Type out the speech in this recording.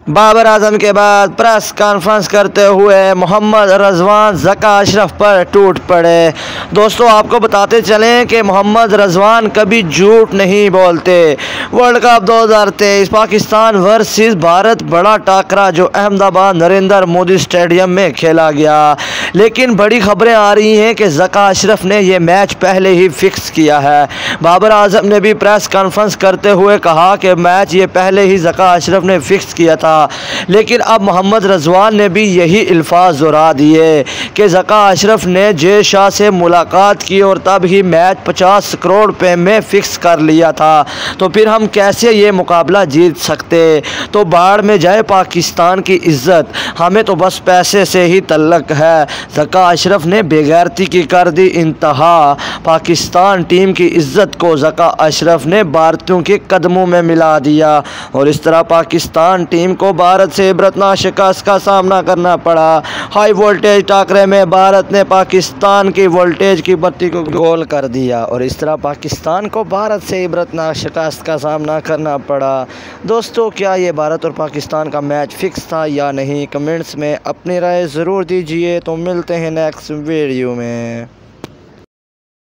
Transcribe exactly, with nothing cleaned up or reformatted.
बाबर आजम के बाद press conference करते हुए मोहम्मद रजवान ज़का अशरफ पर टूट पड़े। दोस्तों, आपको बताते चलें कि मोहम्मद रजवान कभी झूठ नहीं बोलते। वर्ल्ड कप दो हज़ार तेईस पाकिस्तान वर्सेस भारत बड़ा टाकरा जो अहमदाबाद नरेंद्र मोदी स्टेडियम में खेला गया, लेकिन बड़ी खबरें आ रही हैं कि ज़का अशरफ ने यह मैच पहले ही फिक्स किया है। बाबर आजम ने भी प्रेस कॉन्फ्रेंस करते हुए कहा कि मैच ये पहले ही ज़का अशरफ ने फिक्स किया था, लेकिन अब मोहम्मद रजवान ने भी यही अल्फाज दोहरा दिए कि ज़का अशरफ ने जय शाह से मुलाकात की और तब ही मैच पचास करोड़ रुपए में फ़िक्स कर लिया था, तो फिर हम कैसे ये मुकाबला जीत सकते। तो बाढ़ में जाए पाकिस्तान की इज्जत, हमें तो बस पैसे से ही तल्लक है। ज़का अशरफ ने बेगैरती की कर दी इंतहा। पाकिस्तान टीम की इज्जत को ज़का अशरफ ने भारतीयों के कदमों में मिला दिया और इस तरह पाकिस्तान टीम को भारत से इबरतनाक शिकस्त का सामना करना पड़ा। हाई वोल्टेज टाकरे में भारत ने पाकिस्तान की वोल्टेज की बत्ती को गोल कर दिया और इस तरह पाकिस्तान को भारत से इबरतनाक शिकस्त का सामना करना पड़ा। दोस्तों, क्या ये भारत और पाकिस्तान का मैच फिक्स था या नहीं, कमेंट्स में अपनी राय ज़रूर दीजिए। तो मिलते हैं नेक्स्ट वीडियो में।